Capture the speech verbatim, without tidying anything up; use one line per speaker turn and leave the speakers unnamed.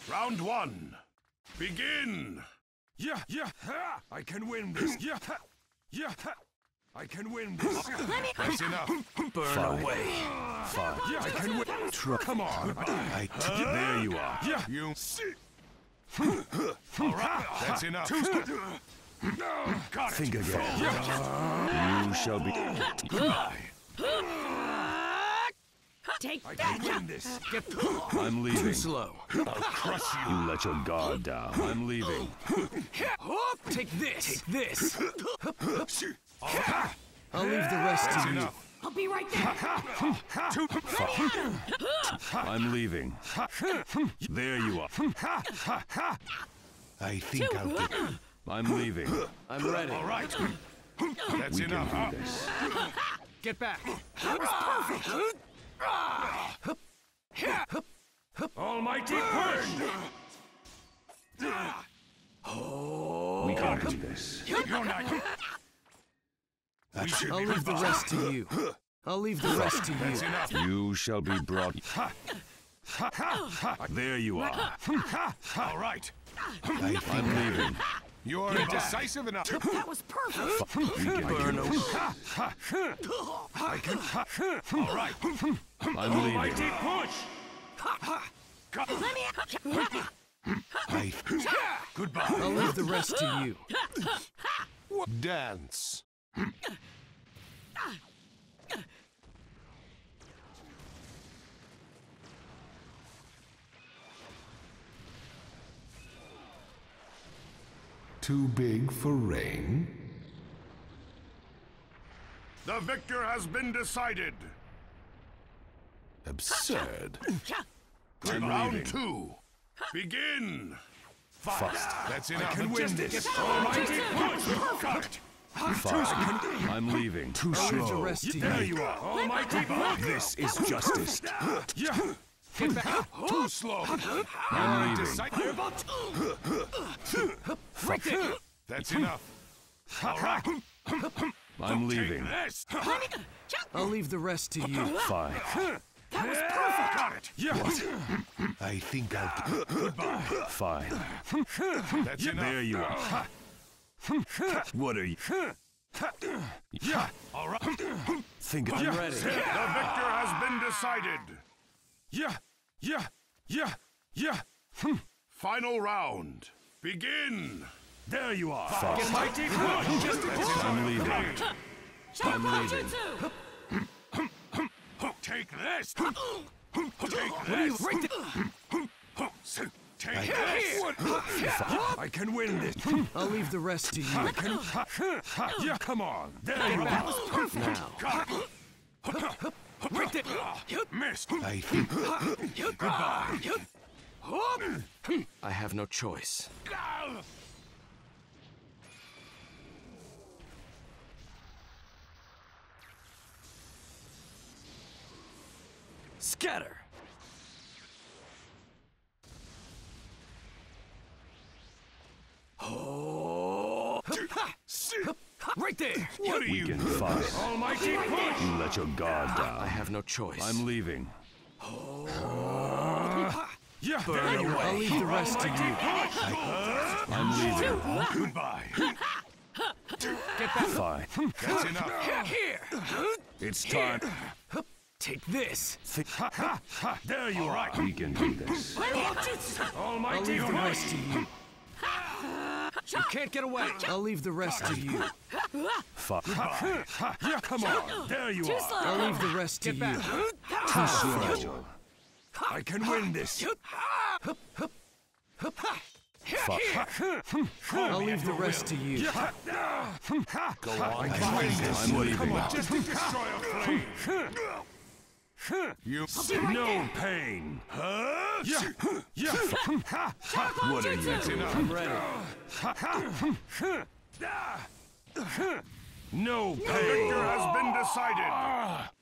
Round one. Begin. Yeah, yeah, ha! I can win this. Yeah, ha! Yeah, ha! I can win this. That's enough.
Burn
Five.
away.
Five.
Yeah, I can win. Come on.
I
Uh, there you are. Yeah,
you.
all right. That's enough. Got it.
Think again.
Yeah.
You shall be.
Goodbye.
Take
I
that!
can win this. Get
I'm
Too
leaving.
slow.
I'll crush you.
You let your guard down. I'm leaving.
Take this. Take this.
Five.
I'll leave the rest
That's
to you.
enough.
I'll be right there!
Two.
I'm leaving. There you are. I think I'll get. I'm leaving.
I'm ready.
All right. That's
We can
enough.
do this.
Get back.
That was perfect!
Almighty push.
We can do this.
You're not. We should
I'll
be
leave the rest to you. I'll leave the rest to
That's
you.
enough.
You shall be brought. There you are.
All right.
I'm leaving.
You're indecisive enough.
That was perfect!
We can
Burn
do
away.
this.
I can. All right.
I'm
Almighty
leaving.
push.
Let me...
I
Goodbye.
I'll leave the rest to you.
dance.
Too big for rain?
The victor has been decided.
Absurd. I'm
Round
leaving.
two. Begin.
Fast.
That's enough. I can win this. Almighty push. Got it.
Fast. I'm leaving. Too
I'll leave the
slow.
rest to
There
you.
you are. Almighty push.
This is justice.
Yeah.
Get back.
Too slow.
I'm leaving.
Decisive.
Right there.
That's enough. All right.
I'm
Take
leaving.
this.
I'll leave the rest to you.
Fine.
That was perfect!
Got it. Yeah.
I think I'll.
Goodbye.
Fine.
That's enough.
There you are. What are you?
Yeah. All right.
Think
I'm
of.
ready.
The victor has been decided. Yeah. Yeah. Yeah. Yeah. Final round. Begin. There you are.
Fast.
Almighty push.
I'm leaving. I'm leaving.
Take this. Take this.
Right there.
Take this. I can win this.
I'll leave the rest to you.
Yeah, come on. There you
back.
are.
Now.
Got it.
Right there.
Missed.
I think.
Goodbye.
I have no choice. Scatter! Oh! Right there!
What are
We
you?
can fight.
Almighty push.
You let your guard
I
down.
have no choice.
I'm leaving.
Yeah,
Burn
there you
away.
are.
I'll leave the rest to you.
I'm leaving.
Goodbye.
Get back.
Fine.
That's enough.
Here!
It's time.
Take this!
Think.
There you are.
We can do this.
I'll
Almighty
leave the
push.
rest to you. You can't get away. I'll leave the rest to you.
Fine.
Yeah, come on. There you
Too
are.
slow!
I'll leave the rest to
Get
you.
back!
Too slow.
I can win this.
Fine.
I'll leave the rest to you.
Go on. I can win this.
I'm leaving.
Come on. Just to destroy a flame. You. No pain. Huh? Yeah. Yeah.
What are you
That's
doing?
enough.
I'm ready.
No pain. The victor has been decided.